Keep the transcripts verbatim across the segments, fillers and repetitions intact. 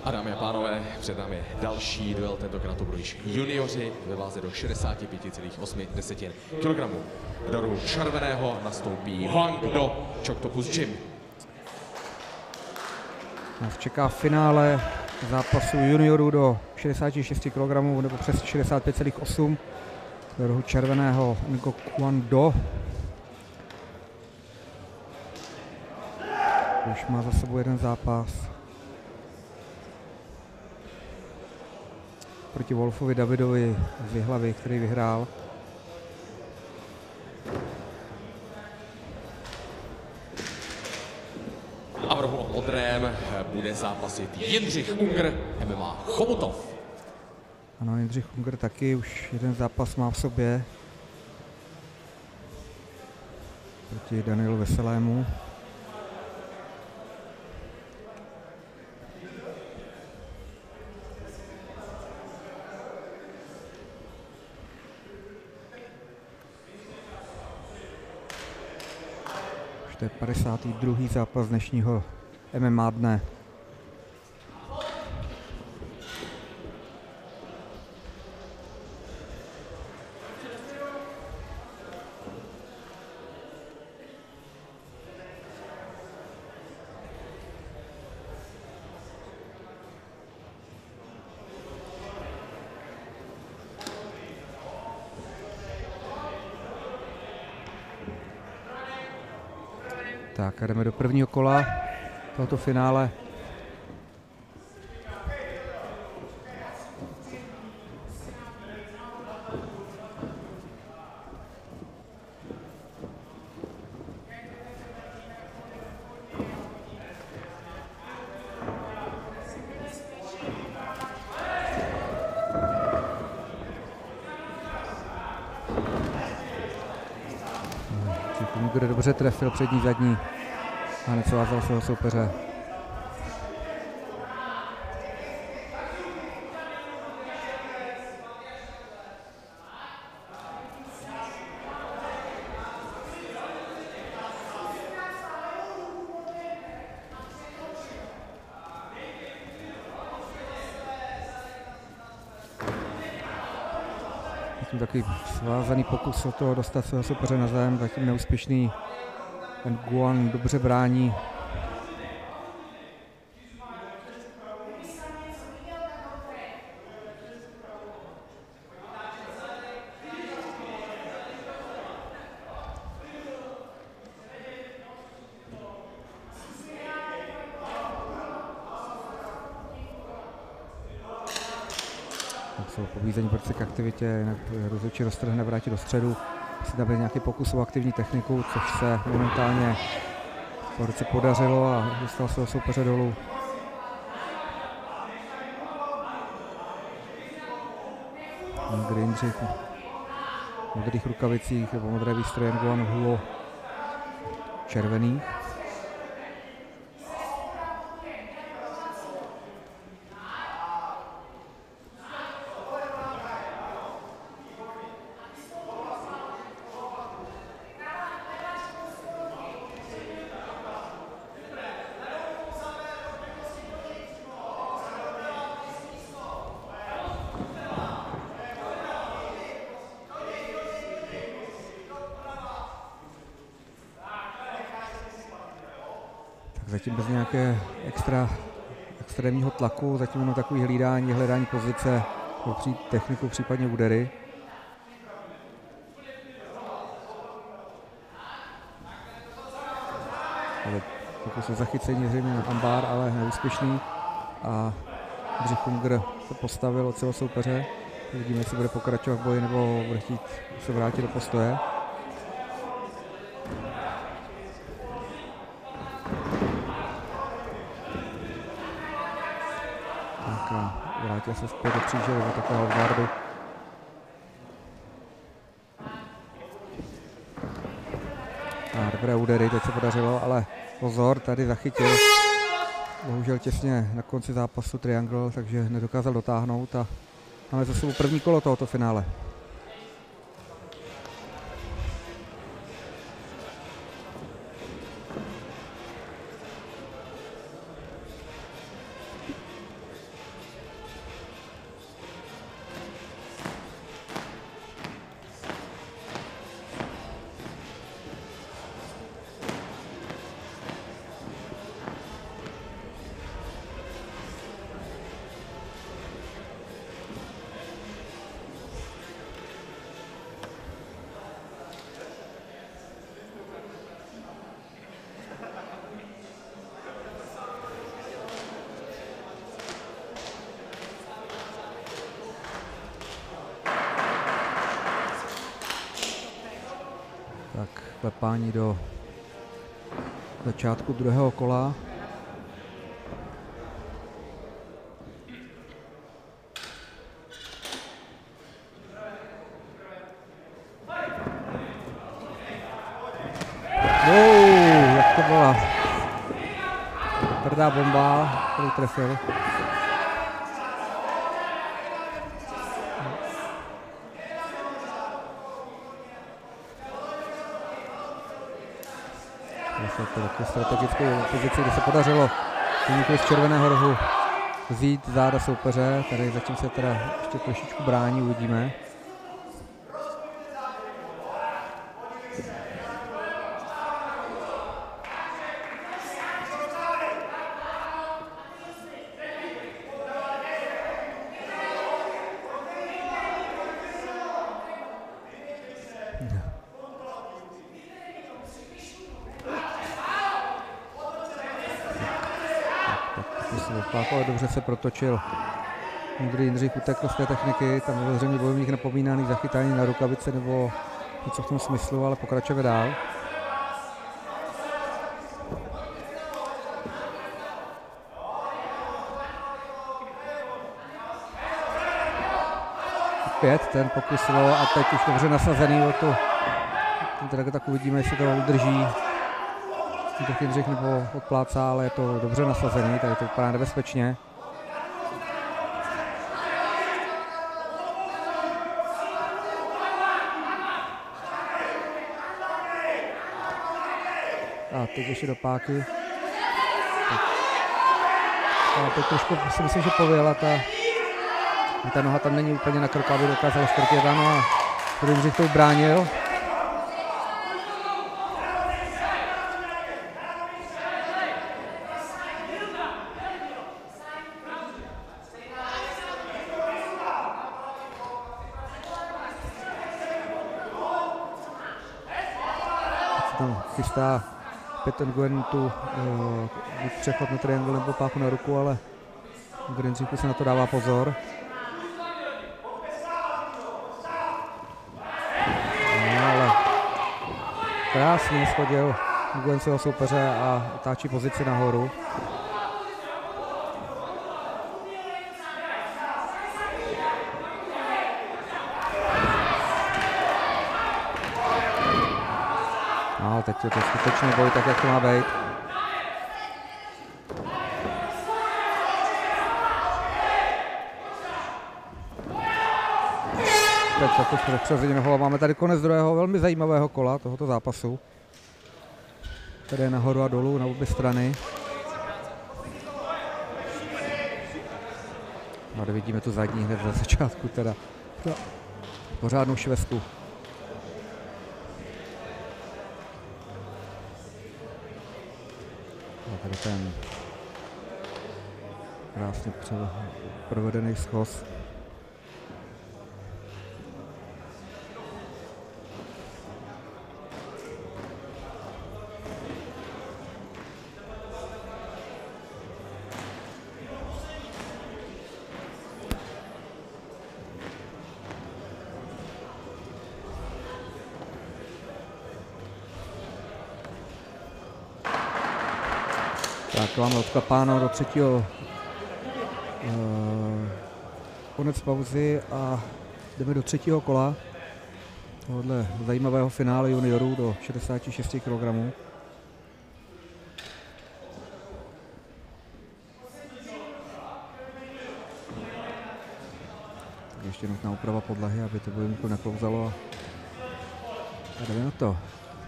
A dámy a pánové, před námi další duel, tentokrát to budou již junioři ve váze do šedesáti pěti celých osmi kilogramů. Do rohu červeného nastoupí Hwang Do Choctopus Gym. Nás čeká finále zápasu juniorů do šedesáti šesti kilogramů nebo přes šedesát pět celých osm. Do rohu červeného Ngo Kwan Do. Už má za sebou jeden zápas proti Wolfovi Davidovi z Jihlavy, který vyhrál. A v rohu modrém bude zápasit Jindřich Unger, M M A Chomutov. Ano, Jindřich Unger taky už jeden zápas má v sobě proti Danielu Veselému. To je padesátý druhý zápas dnešního M M A dne. Tak a jdeme do prvního kola tohoto finále. Kdo dobře trefil přední zadní a necvázal svého soupeře. Zatím takový svázaný pokus o to dostat svého soupeře na zem, zatím neúspěšný. Ten Guan dobře brání. Tak jsou pobízení proti k aktivitě, jinak rozhodčí roztrhne, vrátí do středu. Musí tam být nějaký pokus o aktivní techniku, což se momentálně po ruce podařilo a dostal svého soupeře dolů. Někdy Jindřich v modrých rukavicích nebo modré výstroje, Nguyen Huo červený. Zatím bez nějaké extra extrémního tlaku, zatím jenom takový hlídání, hledání pozice, techniku, případně údery. Pokus o zachycení zřejmě na ambár, ale neúspěšný. A Jindřich Unger se postavil od svého soupeře. Uvidíme, jestli bude pokračovat v boji nebo bude chtít se vrátit do postoje. Vrátil se zpět do kříže do takového gardu. A dobré údery, teď se podařilo, ale pozor, tady zachytil. Bohužel těsně na konci zápasu triangle, takže nedokázal dotáhnout a máme za sebou první kolo tohoto finále. klepání do začátku druhého kola. Wow, jak to byla tvrdá bomba, kterou trefil. To je takovou strategickou pozici, kde se podařilo týmku z červeného rohu vzít záda soupeře. Tady zatím se teda ještě trošičku brání, uvidíme. Ale dobře se protočil. Někdy Jindřich utekl z té techniky, tam byl zřejmě bojovník napomínaný zachytání na rukavice nebo něco v tom smyslu, ale pokračujeme dál. Opět ten pokus a teď už dobře nasazený o tu. Teda tak uvidíme, jestli to udrží. Tak Jindřich nebo odplácá, ale je to dobře nasazený, tady to vypadá nebezpečně. A teď ještě do páky. A teď trošku si myslím, že pověla ta, ta noha tam není úplně na krku, aby dokázal škrtit ráno a Jindřich to ubránil. Tam chystá Petr Nguyen tu uh, přechod na triangle nebo páku na ruku, ale Jindřichu se na to dává pozor. No, ale krásně schodil Nguyen svého soupeře a otáčí pozici nahoru. No, teď je to skutečný boj, tak jak to má být. Teď se to přeřadíme holo. Máme tady konec druhého velmi zajímavého kola tohoto zápasu. Tady je nahoru a dolů na obě strany. No, tady vidíme tu zadní hned za začátku teda. Pořádnou švestku. A tady ten krásně provedený schod. Tak máme odklepáno do třetího uh, konec pauzy a jdeme do třetího kola tohohle zajímavého finále juniorů do šedesáti šesti kilogramů. Ještě nutná úprava podlahy, aby to bojovníku neklouzalo a jdeme na to.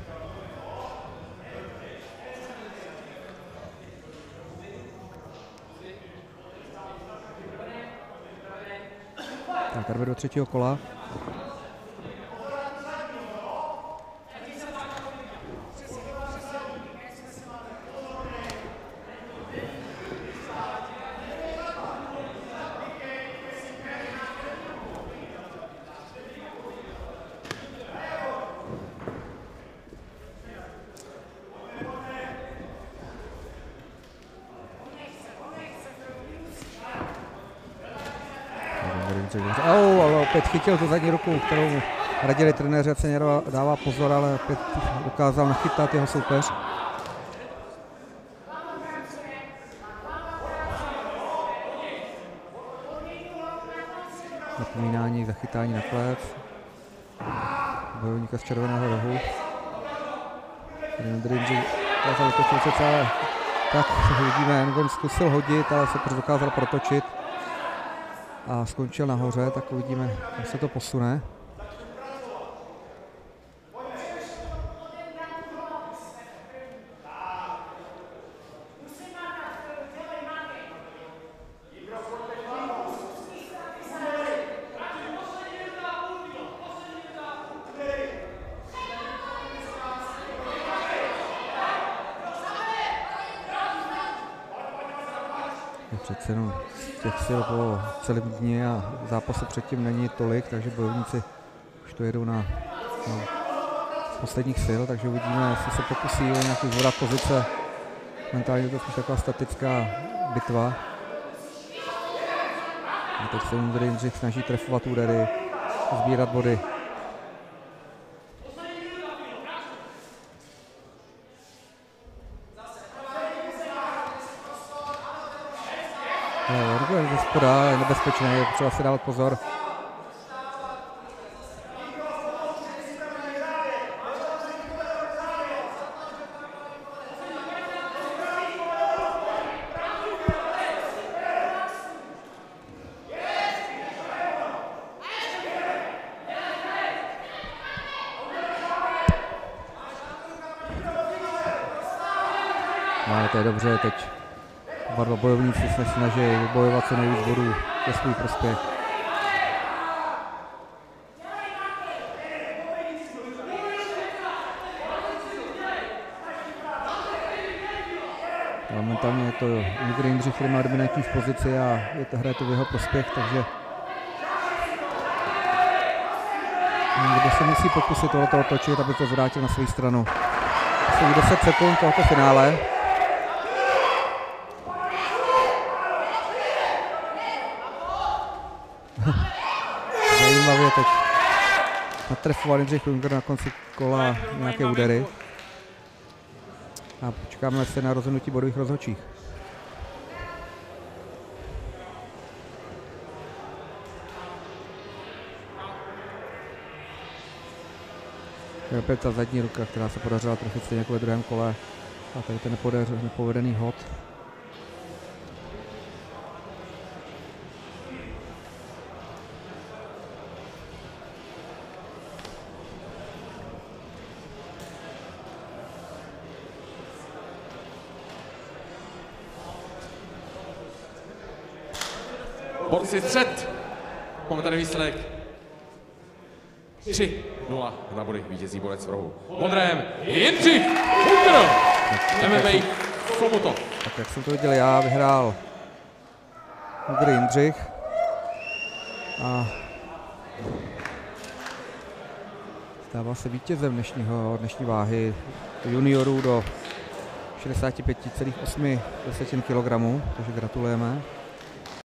Tak, jdeme do třetího kola. Oh, ale opět chytil tu zadní ruku, kterou mu radili trenéři, ať se dává pozor, ale opět dokázal nachytat jeho soupeř. Napomínání, zachytání na klec. Bojovníka z červeného rohu. Drindřich dokázal otočit se celé. Tak vidíme, Ngon zkusil hodit, ale se dokázal protočit. A skončil nahoře, tak uvidíme, jak se to posune. Přece jenom těch sil po celém dní a zápasu předtím není tolik, takže bojovníci už to jedou na, na posledních sil, takže uvidíme, jestli se pokusí o nějaký zvrat pozice. Mentálně je to spíš taková statická bitva. A teď se Jindřich snaží trefovat údery, sbírat body. No, je spoda, je nebezpečné, je potřeba si dávat pozor. No, ale to je dobře, teď oba dva bojovníci se snaží vybojovat co nejvíc bodů ve svůj prospěch. Momentálně je to Igor Jindřich, který má dominantní v pozici a je to, hraje to v jeho prospěch, takže kdo se musí pokusit tohoto otočit, aby to zvrátil na svou stranu. Jsou deset sekund tohoto finále. Zajímavě teď natrefoval Jindřich Junger na konci kola nějaké údery. A počkáme se na rozhodnutí bodových rozhodčích. Je opět ta zadní ruka, která se podařila trefit stejně jako ve druhém kole. A tady ten nepovedený hod. Borci střed. Momentálně výsledek. tři nula na body vítězí borec v rohu. Modrém Jindřich Junger. M M A Chomutov. Tak jak jsem to viděl já, vyhrál Igor Jindřich. A stává se vítězem dnešního, dnešní váhy juniorů do šedesáti pěti celých osmi kilogramů, takže gratulujeme.